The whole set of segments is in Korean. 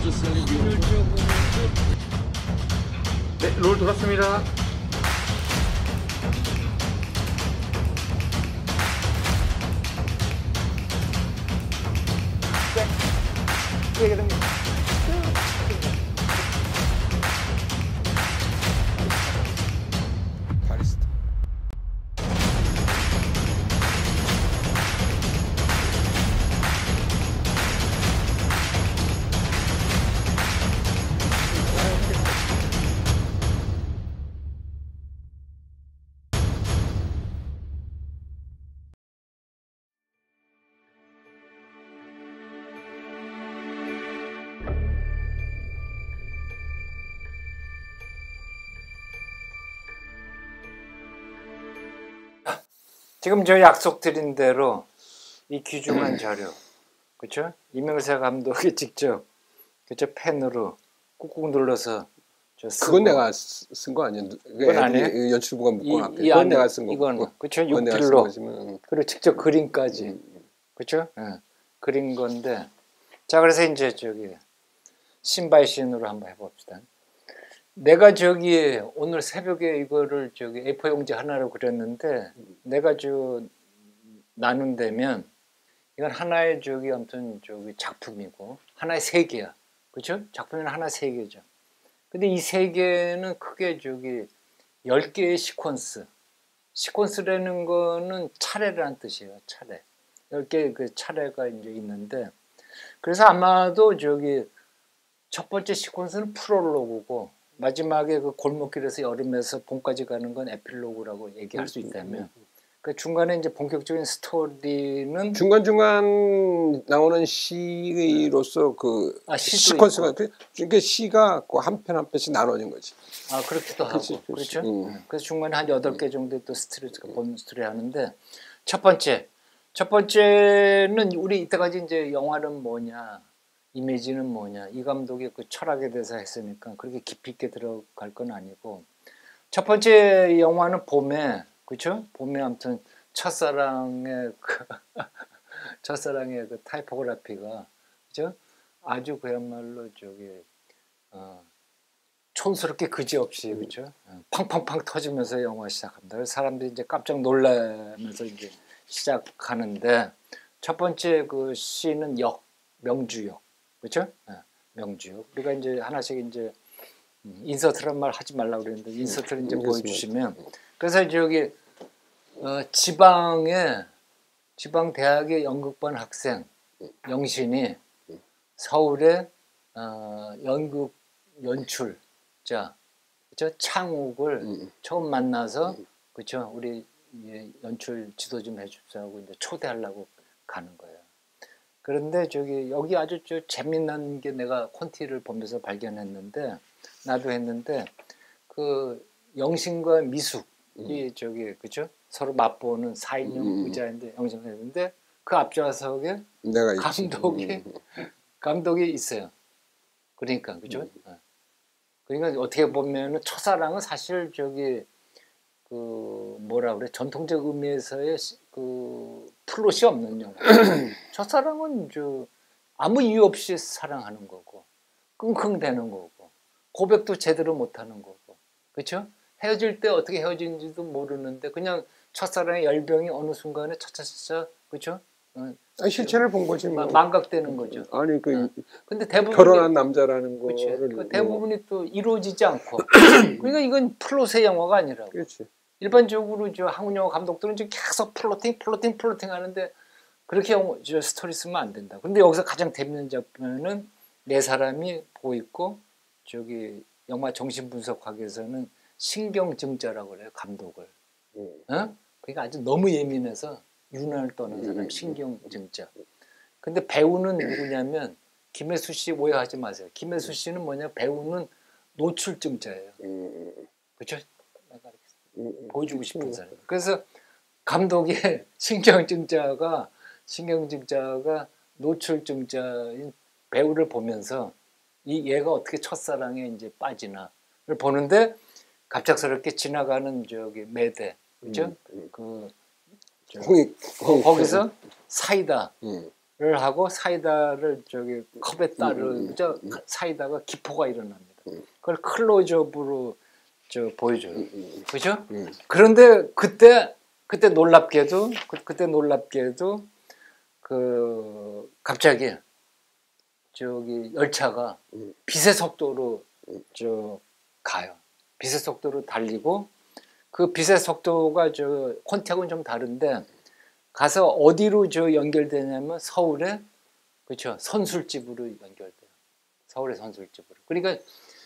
네, 롤 돌았습니다. 바리스타. 지금 저 약속드린 대로 이 귀중한 자료, 그렇죠? 이명세 감독이 직접 그죠 펜으로 꾹꾹 눌러서 그건 내가 쓴 거 아니야? 그건 아니에요? 연출부가 묶어놨대. 그건 내가 쓴 거고. 이건 그렇죠? 그건 내가 쓴 6필로 거지만. 그리고 직접 그림까지 그렇죠? 그린 건데 자 그래서 이제 저기 신바이신으로 한번 해봅시다. 내가 저기 오늘 새벽에 이거를 저기 A4 용지 하나로 그렸는데 내가 저 나눈다면 이건 하나의 저기 아무튼 저기 작품이고 하나의 세계야, 그렇죠? 작품은 하나 세계죠. 근데 이 세계는 크게 저기 10개의 시퀀스라는 거는 차례라는 뜻이에요. 차례. 10개의 그 차례가 이제 있는데 그래서 아마도 저기 첫 번째 시퀀스는 프롤로그고 마지막에 그 골목길에서 여름에서 봄까지 가는 건 에필로그라고 얘기할 수 있다면 그 중간에 이제 본격적인 스토리는 중간중간 나오는 시로서 그 시퀀스가 그러니까 시가 한 편 한 편씩 나눠진 거지. 아 그렇기도 하고 그렇죠. 그래서 중간에 한 8개 정도의 또 스토리가 본 스토리 하는데 첫 번째는 우리 이때까지 이제 영화는 뭐냐 이미지는 뭐냐 이 감독의 그 철학에 대해서 했으니까 그렇게 깊이 있게 들어갈 건 아니고 첫 번째 영화는 봄에 그렇죠? 봄에 아무튼 첫사랑의 그 타이포그래피가 그죠? 아주 그야말로 저기 촌스럽게 그지없이 그렇죠? 팡팡팡 터지면서 영화 시작합니다. 그래서 사람들이 이제 깜짝 놀라면서 이제 시작하는데 첫 번째 그 시는 명주역 그렇죠? 명주역 우리가 이제 하나씩 이제 인서트란 말 하지 말라고 그랬는데 인서트를 이제 보여주시면 그래서 저기 지방 대학의 연극반 학생 영신이 서울의 연극 연출자 그렇죠? 창욱을 처음 만나서 그렇죠? 우리 연출 지도 좀 해줍사고 이제 초대하려고 가는 거예요. 그런데 저기 여기 아주 재미난 게 내가 콘티를 보면서 발견했는데 나도 했는데 그 영신과 미숙이 저기 그죠 서로 맛보는 4인용 의자인데 영신이 했는데 그 앞좌석에 감독이 있어요. 그러니까 그죠? 그러니까 어떻게 보면은 첫사랑은 사실 저기 그 뭐라 그래 전통적 의미에서의 그 플롯이 없는 영화. 첫사랑은 아무 이유 없이 사랑하는 거고 끙끙대는 거고 고백도 제대로 못하는 거고 그렇죠? 헤어질 때 어떻게 헤어지는지도 모르는데 그냥 첫사랑의 열병이 어느 순간에 차차차차 그렇죠? 실체를 본 거지 뭐. 망각되는 거죠. 아니 근데 대부분 결혼한 남자라는 거를 그 대부분이 또 이루어지지 않고 그러니까 이건 플롯의 영화가 아니라고. 그렇지. 일반적으로 한국 영화 감독들은 지금 계속 플로팅 하는데 그렇게 스토리 쓰면 안 된다. 근데 여기서 가장 재밌는 작품은 네 사람이 보고 있고 저기 영화 정신분석학에서는 신경증자라고 그래요 감독을. 그러니까 아주 너무 예민해서 유난을 떠는 사람 신경증자. 근데 배우는 누구냐면 김혜수 씨 오해하지 마세요. 김혜수 씨는 뭐냐 배우는 노출증자예요. 그렇죠? 보여주고 싶은 사람. 그래서 감독의 신경증자가 노출증자인 배우를 보면서 얘가 어떻게 첫사랑에 이제 빠지나를 보는데 갑작스럽게 지나가는 저기 매대 그죠? 거기서 사이다 하고 사이다를 저기 컵에 따르자 사이다가 기포가 일어납니다. 그걸 클로즈업으로 저 보여줘요. 그죠? 그런데 그때 놀랍게도 그 갑자기 저기 열차가 빛의 속도로 저 가요. 빛의 속도로 달리고 그 빛의 속도가 저 콘택은 좀 다른데 가서 어디로 저 연결되냐면 서울에 그렇죠 선술집으로 연결돼요. 서울의 선술집으로. 그러니까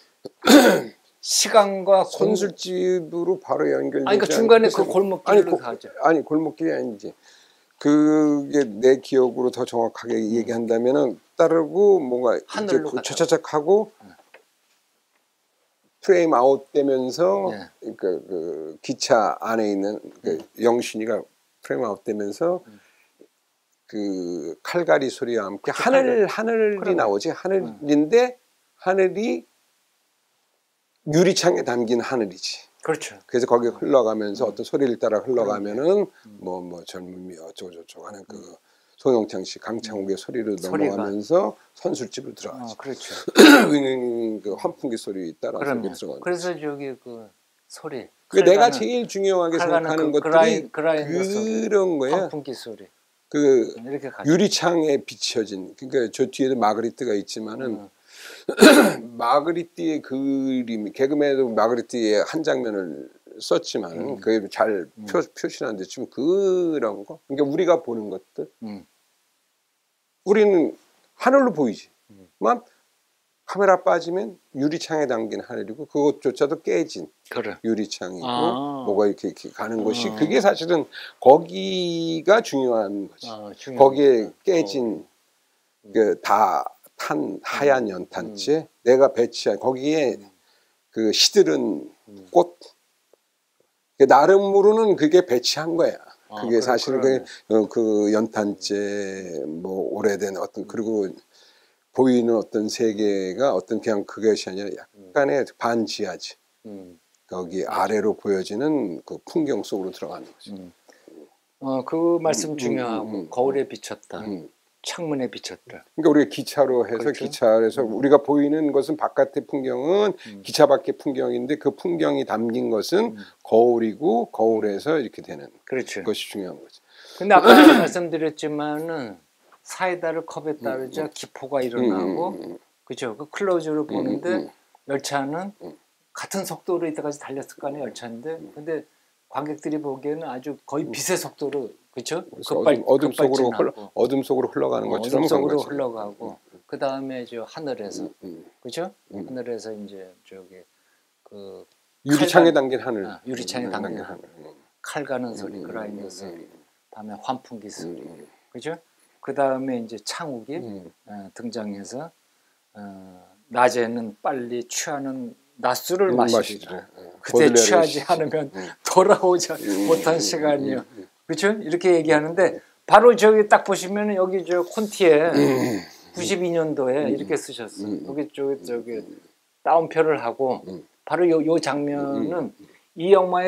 시간과 선술집으로 바로 연결되지. 아니 그 중간에 그 골목길로 가죠. 아니 골목길이 아니지. 그게 내 기억으로 더 정확하게 얘기한다면은 따르고 뭔가 이제 차차착 하고 프레임 아웃 되면서 그 기차 안에 있는 그 영신이가 프레임 아웃 되면서 그 칼갈이 소리와 함께 하늘이 나오지. 하늘인데 하늘이 유리창에 담긴 하늘이지. 그렇죠. 그래서 거기 흘러가면서 어떤 소리를 따라 흘러가면은 뭐 젊음이 어쩌고저쩌고 하는 그 송영창 씨, 강창욱의 소리로 넘어가면서 선술집으로 들어가죠. 그렇죠. 그 환풍기 소리 따라서 들어가죠. 그래서 저기 그 소리. 내가 제일 중요하게 생각하는 것들이 그런 거예요. 환풍기 소리. 그 유리창에 비춰진. 그러니까 저 뒤에도 마그리트가 있지만은. 마그리트의 그림, 개그맨도 마그리트의 한 장면을 썼지만 그게 잘 표시는 안 됐지만 그런 거, 그러니까 우리가 보는 것들, 우리는 하늘로 보이지. 만 카메라 빠지면 유리창에 담긴 하늘이고 그것조차도 깨진 유리창이고 뭐가 이렇게 가는 것이 그게 사실은 거기가 중요한 거지. 거기에 깨진 그 탄 하얀 연탄재 내가 배치한 거기에 그 시들은 꽃 나름으로는 그게 배치한 거야. 그게 사실은 그 연탄재 뭐 오래된 어떤 그리고 보이는 어떤 세계가 어떤 그냥 그것이 아니라 약간의 반지하지. 거기 아래로 보여지는 그 풍경 속으로 들어가는 거지. 그 말씀 중요하고 거울에 비쳤다. 창문에 비쳤다. 그러니까 우리가 기차로 해서 기차에서 우리가 보이는 것은 바깥의 풍경은 기차 밖의 풍경인데 그 풍경이 담긴 것은 거울이고 거울에서 이렇게 되는 것이 중요한 거죠. 근데 아까 말씀드렸지만은 사이다를 컵에 따르자 기포가 일어나고 그죠? 그 클로즈로 보는데 열차는 같은 속도로 이때까지 달렸을 거 아니에요 열차인데 근데 관객들이 보기에는 아주 거의 빛의 속도로 그렇죠? 어둠 속으로 흘러가는 것처럼 어둠 속으로 흘러가고 그 다음에 저 하늘에서 그렇죠? 하늘에서 이제 저기 그 유리창에 담긴 하늘, 유리창에 담긴 하늘, 칼 가는 소리, 그라인더 소리, 다음에 환풍기 소리, 그렇죠? 그 다음에 이제 창욱이 등장해서 낮에는 빨리 취하는 낮술을 마시리라. 그때 취하지 않으면 돌아오지 못한 시간이요. 그렇죠? 이렇게 얘기하는데 바로 저기 딱 보시면 여기 저 콘티에 92년도에 이렇게 쓰셨어요. 여기 저기 따옴표를 하고 바로 요 장면은 이 영화의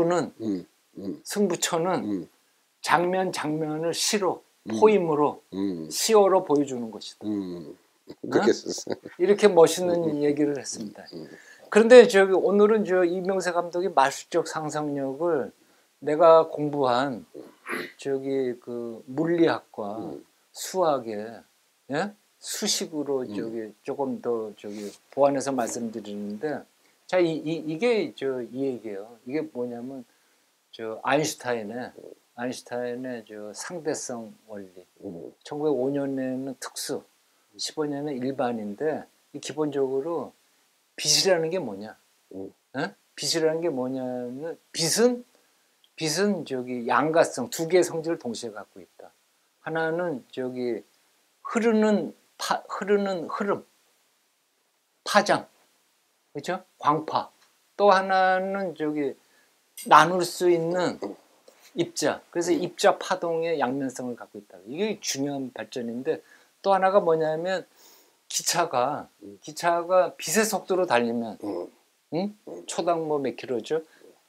승부처는 장면을 시로 포임으로 시어로 보여주는 것이다. 이렇게 멋있는 얘기를 했습니다. 그런데 저기 오늘은 저 이명세 감독의 마술적 상상력을 내가 공부한 저기 그 물리학과 수학에 수식으로 저기 조금 더 저기 보완해서 말씀드리는데 자 이게 이 얘기예요. 이게 뭐냐면 저 아인슈타인의 저 상대성 원리. 1905년에는 특수, 15년에는 일반인데 기본적으로 빛이라는 게 뭐냐? 빛이라는 게 뭐냐면 빛은 저기 양가성 두 개의 성질을 동시에 갖고 있다. 하나는 저기 흐르는 흐름, 파장, 그렇죠? 광파. 또 하나는 저기 나눌 수 있는 입자. 그래서 입자 파동의 양면성을 갖고 있다. 이게 중요한 발전인데 또 하나가 뭐냐면 기차가 빛의 속도로 달리면 초당 뭐 몇 킬로죠?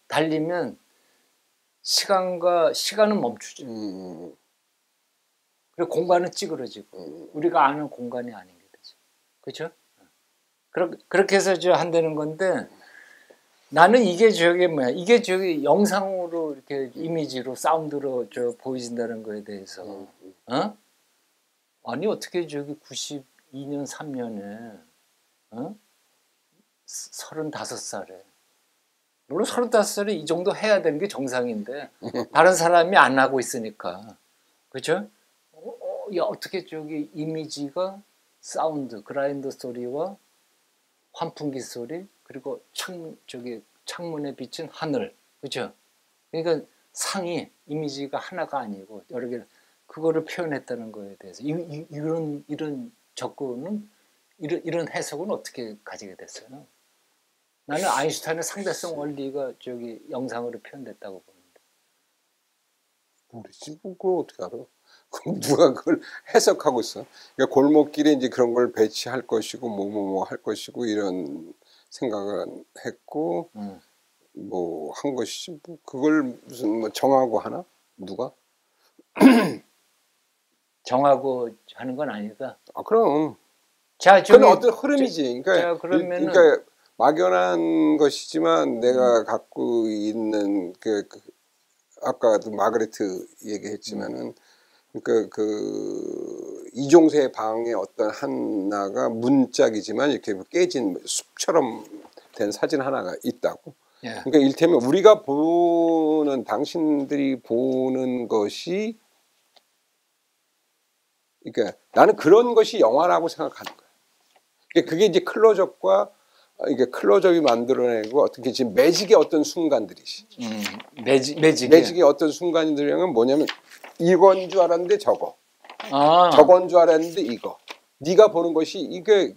달리면 시간은 멈추죠. 그리고 공간은 찌그러지고 우리가 아는 공간이 아닌 게 되죠. 그렇죠? 그렇게 해서 저 한다는 건데 나는 이게 저게 뭐야? 이게 저기 영상으로 이렇게 이미지로 사운드로 저 보여진다는 거에 대해서 어? 아니 어떻게 저기 92년 3년에 35살에 물론 35살에 이 정도 해야 되는 게 정상인데 다른 사람이 안 하고 있으니까 그렇죠? 야, 어떻게 저기 이미지가 사운드 그라인더 소리와 환풍기 소리 그리고 창문에 비친 하늘 그렇죠? 그러니까 상이 이미지가 하나가 아니고 여러 개 그거를 표현했다는 거에 대해서 이런 접근은 이런 해석은 어떻게 가지게 됐어요? 나는 아인슈타인의 상대성 원리가 저기 영상으로 표현됐다고 보는데. 모르지 뭐 그걸 어떻게 알아? 누가 그걸 해석하고 있어? 그러니까 골목길에 이제 그런 걸 배치할 것이고 뭐 할 것이고 이런 생각을 했고 뭐 한 것이지 뭐 그걸 무슨 뭐 정하고 하나? 누가? 정하고 하는 건 아니다. 아 그럼. 자, 그건 어떤 흐름이지. 그러니까, 자, 그러면은 그러니까 막연한 것이지만 내가 갖고 있는 아까도 마그레트 얘기했지만은 그러니까 그 이종세 방의 어떤 하나가 문짝이지만 이렇게 깨진 숲처럼 된 사진 하나가 있다고. 예. 그러니까 일테면 우리가 보는 당신들이 보는 것이 그러니까 나는 그런 것이 영화라고 생각하는 거야. 그게 이제 클로즈업과 이게 클로즈업이 만들어내고 어떻게 지금 매직의 어떤 순간들이지. 매직의 어떤 순간들이면 뭐냐면 이건 줄 알았는데 저거. 저건 줄 알았는데 이거. 네가 보는 것이 이게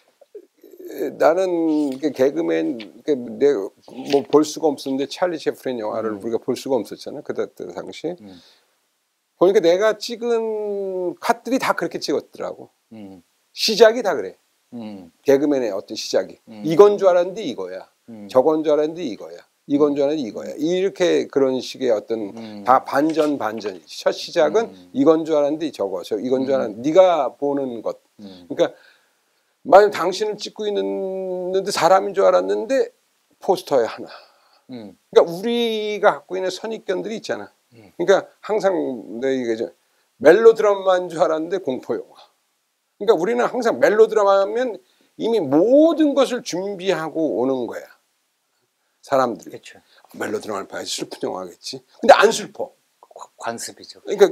나는 개그맨 내가 뭐 볼 수가 없었는데 찰리 채플린 영화를 우리가 볼 수가 없었잖아. 그때 당시. 보니까 내가 찍은 컷들이 다 그렇게 찍었더라고. 시작이 다 그래. 개그맨의 어떤 시작이. 이건 줄 알았는데 이거야. 저건 줄 알았는데 이거야. 이건 줄 알았는데 이거야. 이렇게 그런 식의 어떤 다 반전이지. 첫 시작은 이건 줄 알았는데 저거. 이건 줄 알았는데 네가 보는 것. 그러니까 만약 당신을 찍고 있는데 사람인 줄 알았는데 포스터에 하나. 그러니까 우리가 갖고 있는 선입견들이 있잖아. 그러니까 항상 내 얘기죠. 멜로드라마인 줄 알았는데 공포영화. 그러니까 우리는 항상 멜로드라마 하면 이미 모든 것을 준비하고 오는 거야. 사람들이. 그렇죠. 멜로드라마를 봐야지 슬픈 영화겠지. 근데 안 슬퍼. 관습이죠. 그러니까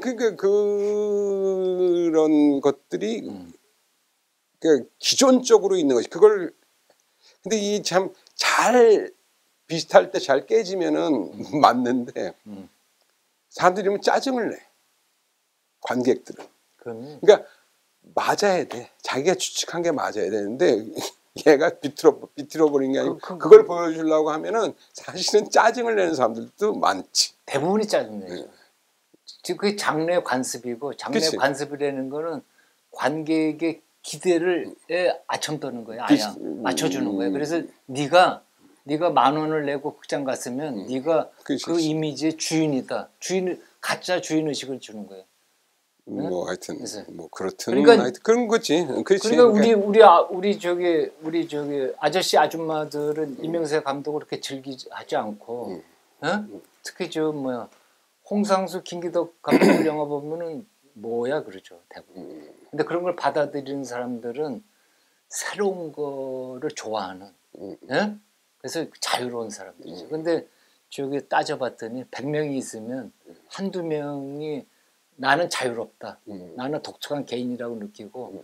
그런 것들이 그러니까 기존적으로 있는 것이 그걸 근데 이 참 잘 비슷할 때 잘 깨지면은 맞는데 사람들이 짜증을 내. 관객들은. 그러니까 맞아야 돼. 자기가 추측한 게 맞아야 되는데 얘가 비틀어버린 게 아니고 그걸 보여주려고 하면은 사실은 짜증을 내는 사람들도 많지. 대부분이 짜증내죠. 지금 그게 장르의 관습이고 장르의 그치. 관습이라는 거는 관객의 기대를 아첨 떠는 거야. 맞춰주는 거야. 그래서 네가 10,000원을 내고 극장 갔으면 네가 그 이미지의 주인이다. 가짜 주인 의식을 주는 거예요. 뭐 하여튼 뭐 그렇든 그러니까 하여튼 그런 거지. 그렇지. 그러니까 우리 저기 아저씨 아줌마들은 이명세 감독을 그렇게 즐기지 않고 특히 저 뭐야 홍상수 김기덕 감독 영화 보면은 뭐야 그러죠 대부분. 근데 그런 걸 받아들이는 사람들은 새로운 거를 좋아하는. 그래서 자유로운 사람들이죠. 근데 저기 따져봤더니 100명이 있으면 한두 명이 나는 자유롭다. 나는 독특한 개인이라고 느끼고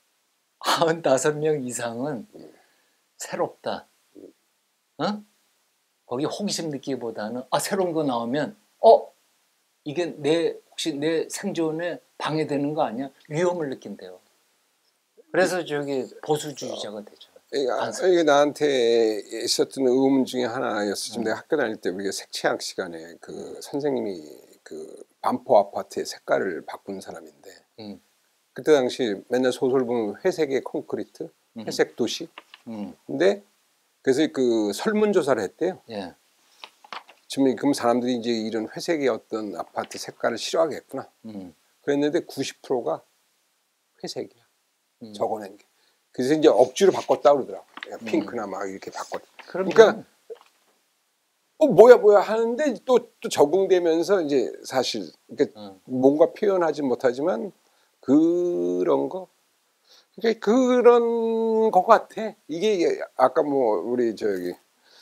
95명 이상은 새롭다. 거기 호기심 느끼기보다는 새로운 거 나오면 이게 혹시 내 생존에 방해되는 거 아니야? 위험을 느낀대요. 그래서 저기 보수주의자가 되죠. 이게 나한테 있었던 의문 중에 하나였어. 지금 내가 학교 다닐 때 우리가 색채학 시간에 그 선생님이 그 반포 아파트의 색깔을 바꾼 사람인데 그때 당시 맨날 소설 보면 회색의 콘크리트, 회색 도시. 근데 그래서 그 설문조사를 했대요. 예. 지금 그럼 사람들이 이제 이런 회색의 어떤 아파트 색깔을 싫어하겠구나. 그랬는데 90%가 회색이야. 적어낸 게. 그래서 이제 억지로 바꿨다 그러더라고. 핑크나 막 이렇게 바꿨. 그러니까 뭐야 하는데 또 적응되면서 이제 사실 그러니까 뭔가 표현하지 못하지만 그런 거. 그러니까 그런 거 같아. 이게 아까 뭐 우리 저기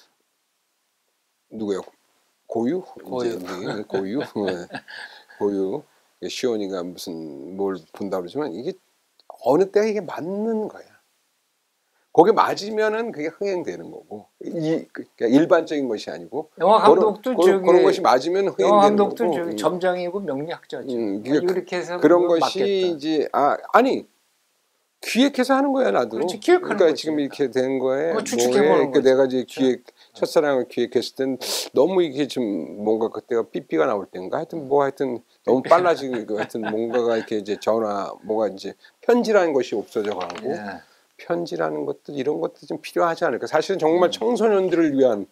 누구요? 고유? 고유. 이제 고유. 고유. 시온이가 무슨 뭘 본다 그러지만 이게 어느 때가 이게 맞는 거야. 거기 맞으면은 그게 흥행되는 거고 그러니까 일반적인 것이 아니고 영화 감독도 그런 것이 맞으면 흥행되는 영화 감독도 거고. 저기 점장이고 명리학자죠. 그러니까 이렇게 해서 그런 것이 맞겠다. 이제 아니 기획해서 하는 거야 나도. 그렇지, 기획하는 그러니까 거지. 지금 이렇게 된 거에 추측해보는 거지. 내가 이제 첫사랑을 기획했을 땐 너무 이게 좀 뭔가 그때가 삐삐가 나올 때인가 하여튼 너무 빨라지고 하여튼 뭔가가 이렇게 이제 전화 뭐가 이제 편지라는 것이 없어져 가고 편지라는 것들 이런 것도 좀 필요하지 않을까. 사실은 정말 청소년들을 위한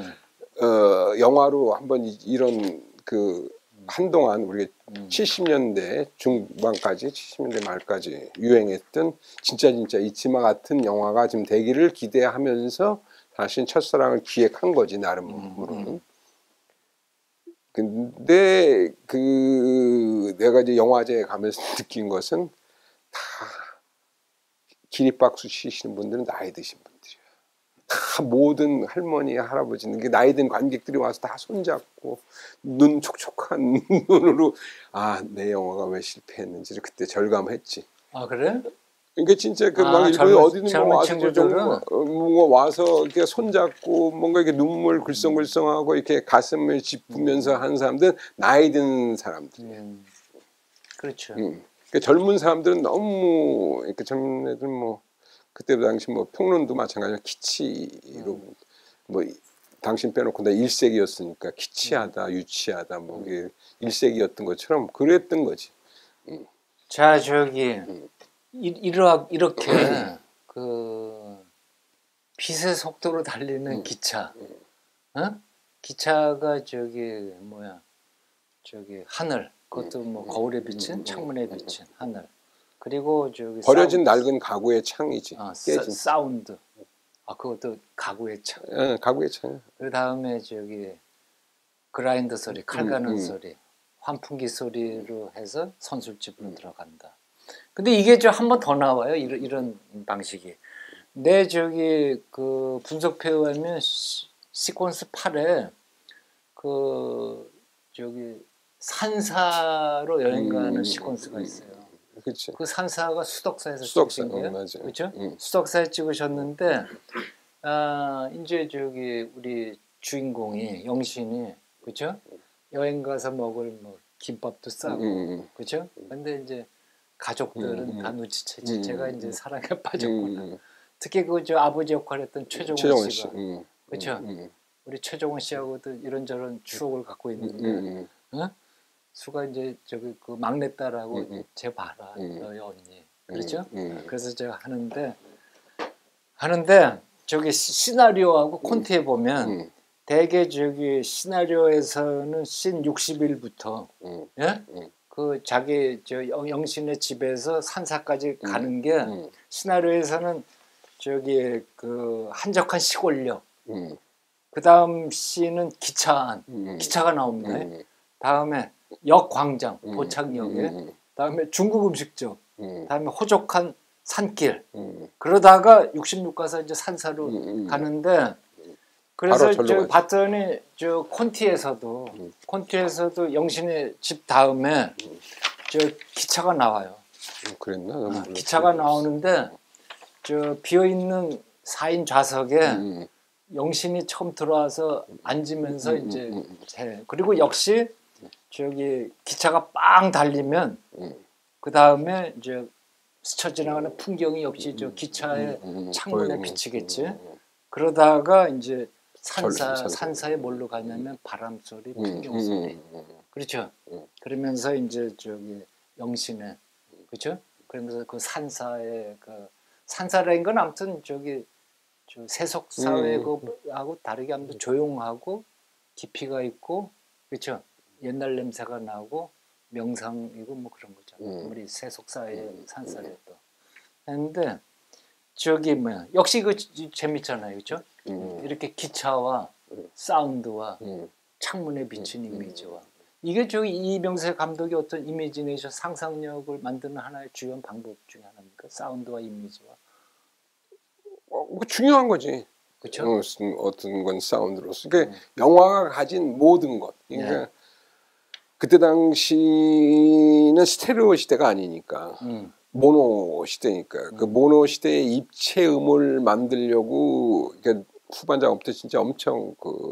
영화로 한번 이런 그 한동안 우리가 70년대 중반까지 70년대 말까지 유행했던 진짜 이치마 같은 영화가 지금 되기를 기대하면서 사실 첫사랑을 기획한 거지 나름으로는. 근데 그 내가 이제 영화제에 가면서 느낀 것은 다 기립박수 치시는 분들은 나이 드신 분들이야. 다 모든 할머니 할아버지는 나이 든 관객들이 와서 다 손잡고 눈 촉촉한 눈으로 내 영화가 왜 실패했는지를 그때 절감했지. 아 그래? 그러니까 진짜 그 막 일본에 어디는 뭐 와서 뭔가 와서 이렇게 손잡고 뭔가 이렇게 눈물 글썽글썽하고 이렇게 가슴을 짚으면서 하는 사람들은 나이 든 사람들. 그렇죠. 그러니까 젊은 사람들은 너무 이렇게 젊은 애들 뭐 그때 당시 뭐 평론도 마찬가지로 키치로 뭐 당신 빼놓고 나 일색이었으니까 키치하다 유치하다 뭐 이게 일색이었던 것처럼 그랬던 거지. 자 저기 이렇게 그 빛의 속도로 달리는 기차, 기차가 저기 뭐야 저기 하늘 그것도 뭐 거울에 비친 창문에 비친 하늘 그리고 저기 버려진 낡은 가구의 창이지. 깨진 사운드. 그것도 가구의 창. 가구의 창. 그 다음에 저기 그라인더 소리, 칼 가는 소리, 환풍기 소리로 해서 선술집으로 들어간다. 근데 이게 저 한 번 더 나와요. 이런 방식이. 내 저기 그 분석표에 보면 시퀀스 8에 그 저기 산사로 여행 가는 시퀀스가 있어요. 그치. 그 산사가 수덕사에서 찍으신 거예요. 그렇죠? 수덕사에 찍으셨는데 이제 저기 우리 주인공이 영신이 그렇죠? 여행 가서 먹을 뭐 김밥도 싸고 그렇죠? 근데 이제 가족들은 다 눈치채지. 제가 이제 사랑에 빠졌구나. 특히 그 저 아버지 역할했던 최종원 씨가 그렇죠? 우리 최종원 씨하고도 이런저런 추억을 갖고 있는데 수가 이제 저기 그 막내딸하고 쟤 봐라 너희 언니 그렇죠? 그래서 제가 하는데 저기 시나리오하고 콘티에 보면 대개 저기 시나리오에서는 씬 60일부터 예? 그 자기 저 영신의 집에서 산사까지 가는 게 시나리오에서는 저기 그 한적한 시골역 그 다음 씬은 기차가 나옵니다. 다음에 역 광장 도착역에 다음에 중국 음식점 다음에 호적한 산길 그러다가 66 가서 이제 산사로 가는데 그래서 저 봤더니 저 콘티에서도 영신의 집 다음에 저 기차가 나와요. 그랬나? 기차가 나오는데 저 비어 있는 4인 좌석에 영신이 처음 들어와서 앉으면서 이제 그리고 역시 저기 기차가 빵 달리면 그 다음에 이제 스쳐 지나가는 풍경이 역시 저 기차의 창문에 비치겠지. 그러다가 이제 산사에 뭘로 가냐면 바람 소리, 풍경 소리. 그렇죠. 그러면서 이제 저기 영신의 그렇죠. 그러면서 그 산사의 그 산사라는 건 아무튼 저기 저 세속 사회하고 다르게 아무튼 조용하고 깊이가 있고 그렇죠. 옛날 냄새가 나고 명상이고 뭐 그런 거잖아. 아무리 세속사의 산살이었다. 했는데 저기 뭐야 역시 그 재밌잖아요, 그렇죠? 이렇게 기차와 사운드와 창문에 비친 이미지와 이게 저기 이명세 감독이 어떤 이미지네이션 상상력을 만드는 하나의 주요 방법 중에 하나입니까? 사운드와 이미지와. 뭐 중요한 거지. 그렇죠? 어떤 건 사운드로서. 그러니까 영화가 가진 모든 것. 그러니까 그때 당시는 스테레오 시대가 아니니까 모노 시대니까 그 모노 시대의 입체음을 만들려고 그러니까 후반 작업 때 진짜 엄청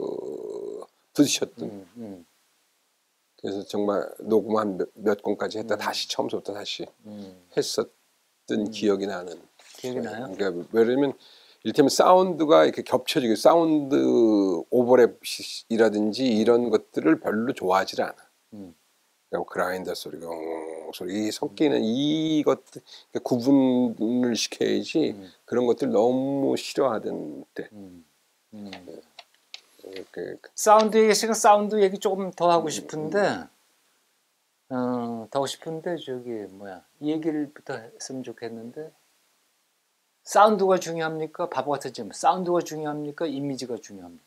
부딪혔던. 그래서 정말 녹음한 몇 건까지 했다 다시 처음부터 다시 했었던 기억이 나는. 기억이 나요? 그러니까 왜냐면 이를테면 사운드가 이렇게 겹쳐지고 사운드 오버랩이라든지 이런 것들을 별로 좋아하지 않아. 그러니까 그라인더 소리가 소리 섞이는 이것들 그러니까 구분을 시켜야지 그런 것들 너무 싫어하던 때. 사운드 얘기 지금 사운드 얘기 조금 더 하고 싶은데 더 하고 싶은데 저기 뭐야 이 얘기를부터 했으면 좋겠는데 사운드가 중요합니까? 바보 같은 질문. 사운드가 중요합니까? 이미지가 중요합니까?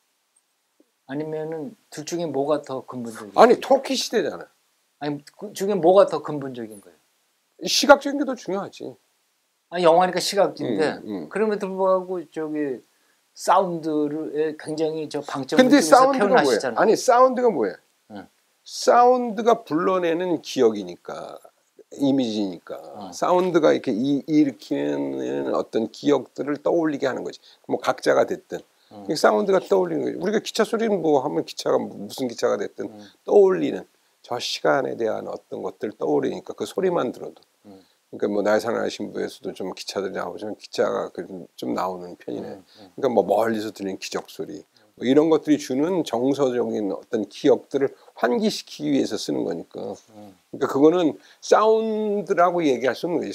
아니면은 둘 중에 뭐가 더 근본적이에요? 아니 토키 시대잖아. 아니 그 중에 뭐가 더 근본적인 거예요? 시각적인 게 더 중요하지. 아니 영화니까 시각인데 그럼에도 불구하고 저기 사운드를 굉장히 저 방점을 근데 찍어서 사운드가 뭐야? 표현하시잖아요. 아니 사운드가 뭐야? 응. 사운드가 불러내는 기억이니까 이미지니까 사운드가 이렇게 일으키는 어떤 기억들을 떠올리게 하는 거지. 뭐 각자가 됐든 사운드가 떠올리는 거지. 우리가 기차 소리는 뭐 하면 기차가 무슨 기차가 됐든 떠올리는 저 시간에 대한 어떤 것들 떠올리니까 그 소리만 들어도. 그러니까 뭐 나의 사랑하는 신부에서도 좀 기차들이 나오지만 기차가 좀 나오는 편이네. 그러니까 뭐 멀리서 들리는 기적 소리 뭐 이런 것들이 주는 정서적인 어떤 기억들을 환기시키기 위해서 쓰는 거니까. 그러니까 그거는 사운드라고 얘기할 수 없는 거지.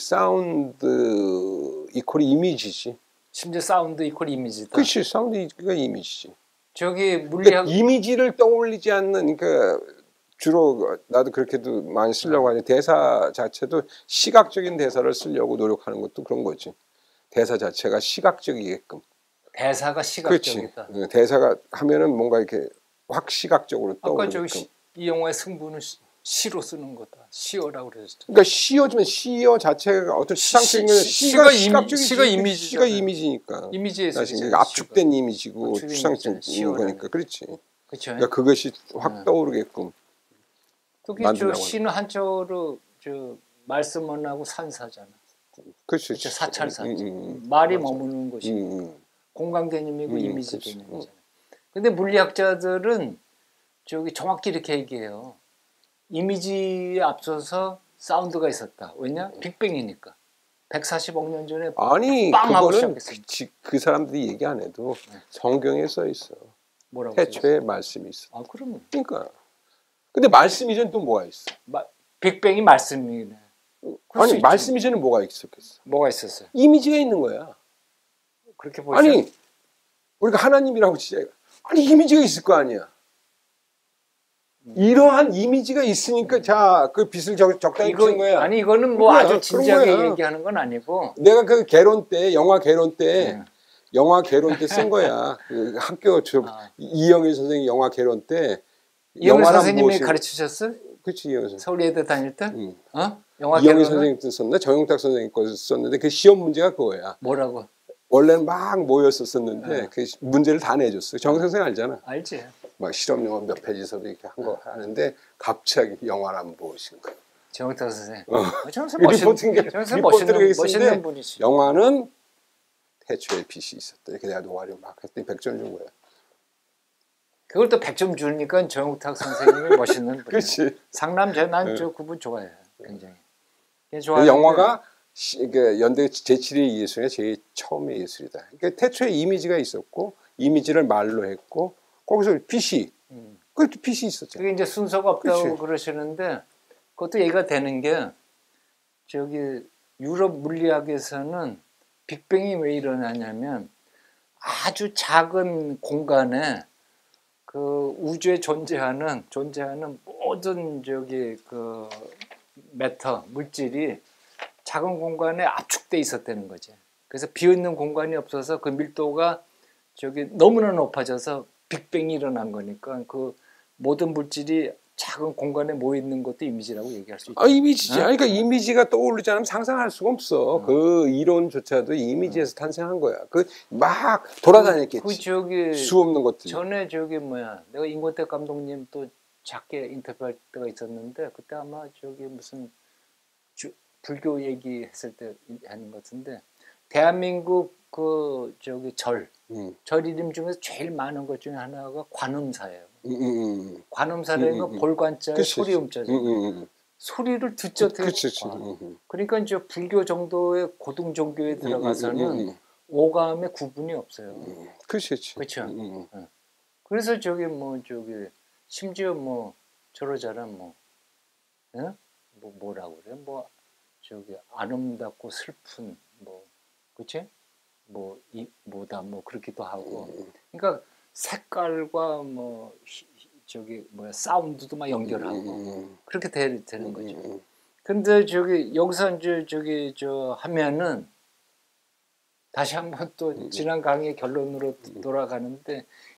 사운드 이퀄 이미지지. 심지어 사운드 이퀄 이미지다. 그렇지. 사운드가 이미지지. 저기 물리학 그러니까 이미지를 떠올리지 않는 그러니까 주로 나도 그렇게도 많이 쓰려고 하는데 대사 자체도 시각적인 대사를 쓰려고 노력하는 것도 그런 거지. 대사 자체가 시각적이게끔. 대사가 시각적이다. 그렇지. 대사가 하면은 뭔가 이렇게 확 시각적으로 아까 떠오르게끔. 저기 이 영화의 승부는 시로 쓰는 거다. 시어라고 그러셨죠. 그러니까 시어지만 시어 자체가 어떤 시상적인 건 시가 시각적인 시가 이미지잖아요. 시가 이미지니까. 이미지에서 그러니까 압축된 이미지고 압축된 추상적인 이미지잖아요. 거니까 그렇지. 그렇죠. 그러니까 그것이 확 떠오르게끔. 특히 저 만들라고 시는 한자어로 저 말씀만 하고 산사잖아. 그렇지. 그렇죠. 사찰사지. 말이 머무는 것이 공간 개념이고 이미지 그렇지. 개념이잖아요. 근데 물리학자들은 저기 정확히 이렇게 얘기해요. 이미지에 앞서서 사운드가 있었다. 왜냐? 빅뱅이니까. 140억 년 전에 아니 빵 하고 그거는 시작했습니다. 그 사람들이 얘기 안 해도 성경에 써 있어. 뭐라고? 태초에 말씀이 있어. 아, 그러면. 그러니까. 근데 말씀 이전 또 뭐가 있어? 빅뱅이 말씀이네. 아니 말씀 이전에 뭐가 있었겠어? 뭐가 있었어요? 이미지가 있는 거야. 그렇게 보죠. 아니 우리가 하나님이라고 진짜 아니 이미지가 있을 거 아니야. 이러한 이미지가 있으니까 자 그 빛을 적당히 비춘 거야. 아니 이거는 뭐 그거야, 아주 진지하게 그런 거야. 얘기하는 건 아니고 내가 그 개론 때 영화 개론 때 쓴 거야. 그 학교 이영일 선생님 영화 개론 때 이영일 영화란 선생님이 무엇이- 가르치셨어요? 그렇지 이영일 선생님. 서울예대 다닐 때? 응. 영화 이영일 개론을? 선생님 때 썼나 정용탁 선생님 거 썼는데 그 시험 문제가 그거야. 뭐라고? 원래는 막 모였었는데 그 문제를 다 내줬어. 정 선생 알잖아. 알지. 막 실험 영화 몇 페이지서 이렇게 한 거 하는데 갑자기 영화란 무엇인가. 정영탁 선생. 정영탁 리포트를 멋있는 분이지. 영화는 태초에 빛이 있었다. 이렇게 내가 노가리 막 했더니 100점 준 거야. 그걸 또 100점 주니까 정영탁 선생님이 멋있는 분이야. 그렇지. 상남 난저 그분 좋아해. 굉장히. 그 영화가 그러니까 연대 제7의 예술이 제일 처음의 예술이다. 그러니까 태초에 이미지가 있었고 이미지를 말로 했고 거기서 빛이 그것도 빛이 있었잖아. 그게 이제 순서가 없다고 그치. 그러시는데 그것도 얘기가 되는 게 저기 유럽 물리학에서는 빅뱅이 왜 일어나냐면 아주 작은 공간에 그 우주에 존재하는 모든 저기 그 매터 물질이 작은 공간에 압축돼 있었다는 거지. 그래서 비어있는 공간이 없어서 그 밀도가 저기 너무나 높아져서 빅뱅이 일어난 거니까 그 모든 물질이 작은 공간에 모여 있는 것도 이미지라고 얘기할 수 있죠. 아, 이미지지. 어? 그러니까 이미지가 떠오르지 않으면 상상할 수가 없어. 그 이론조차도 이미지에서 탄생한 거야. 그 막 돌아다녔겠지. 그 저기 수 없는 것들이. 전에 저기 뭐야 내가 임권택 감독님 또 작게 인터뷰할 때가 있었는데 그때 아마 저기 무슨 불교 얘기했을 때 하는 것 같은데 대한민국 그 저기 절 이름 중에서 제일 많은 것 중에 하나가 관음사예요. 관음사라는 건 볼관자에 소리 음자잖아요. 소리를 듣죠. 그치. 그러니까 이제 불교 정도의 고등 종교에 들어가서는 오감의 구분이 없어요. 그치. 그렇죠. 그래서 저기 뭐 저기 심지어 뭐 저러잖아 뭐, 뭐 뭐라고 그래 뭐 저기 아름답고 슬픈 뭐 그치? 뭐 이 뭐다 뭐 그렇기도 하고. 그러니까 색깔과 뭐 저기 뭐야 사운드도 막 연결하고 그렇게 되는 거죠. 근데 저기 여기서 이제 저기 저 하면은 다시 한번 또 지난 강의 결론으로 돌아가는데